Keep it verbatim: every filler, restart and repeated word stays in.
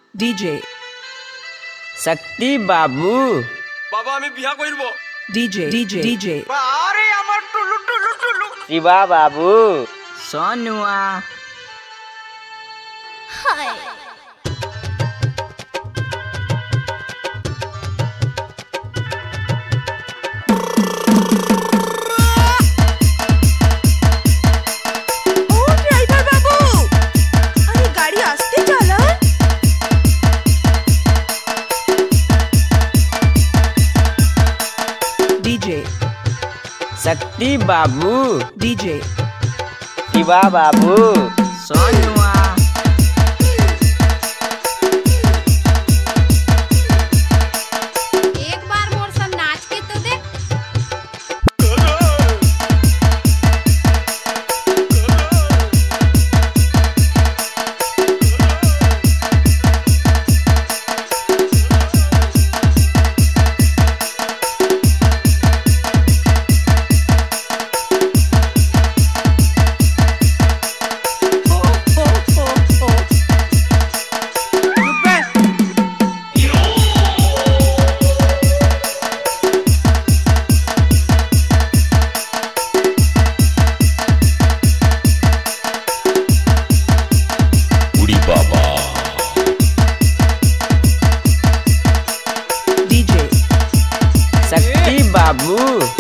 DJ শক্তি বাবু বাবা আমি বিয়া করব ডিজে ডিজে ডিজে আরে আমার টুলু টুলু টুলু শিবা বাবু সোনুয়া হায় शक्ति बाबू ডিজে शिवा बाबू सोनुआ एक बार मोर संग नाच के तो देख। शक्ति बाबू